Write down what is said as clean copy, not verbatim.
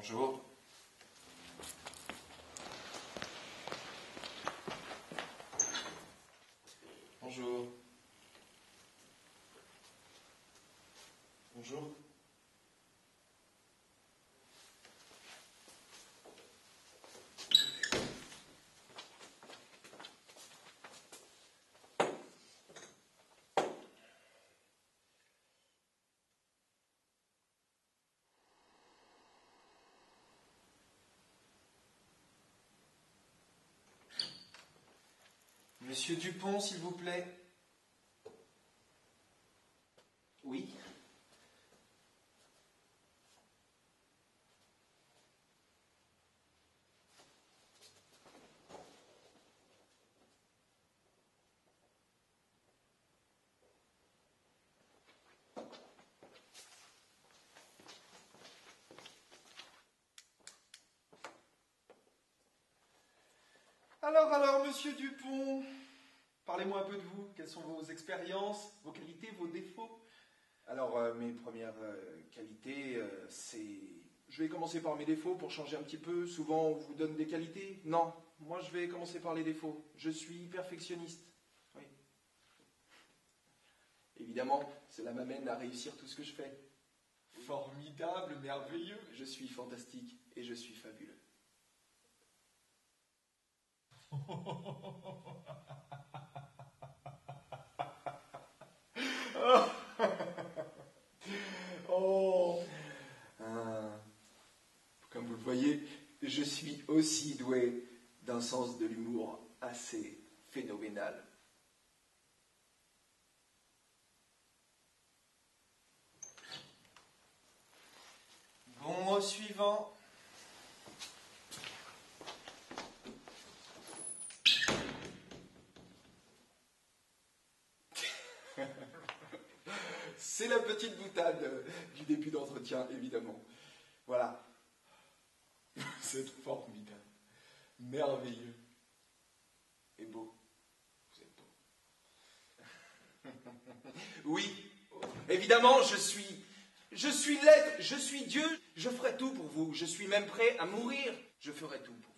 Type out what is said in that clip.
Bonjour. Bonjour. Bonjour. Monsieur Dupont, s'il vous plaît. Oui. Alors, monsieur Dupont, parlez-moi un peu de vous. Quelles sont vos expériences, vos qualités, vos défauts? Alors, mes premières qualités, c'est... Je vais commencer par mes défauts pour changer un petit peu. Souvent, on vous donne des qualités. Non, moi, je vais commencer par les défauts. Je suis perfectionniste. Oui. Évidemment, cela m'amène à réussir tout ce que je fais. Formidable, merveilleux. Je suis fantastique et je suis fabuleux. Oh. Comme vous le voyez, je suis aussi doué d'un sens de l'humour assez phénoménal. Bon, au suivant. C'est la petite boutade du début d'entretien, évidemment. Voilà. C'est formidable, merveilleux et beau. Vous êtes beau. Oui, évidemment, je suis l'être, je suis Dieu. Je ferai tout pour vous. Je suis même prêt à mourir. Je ferai tout pour vous.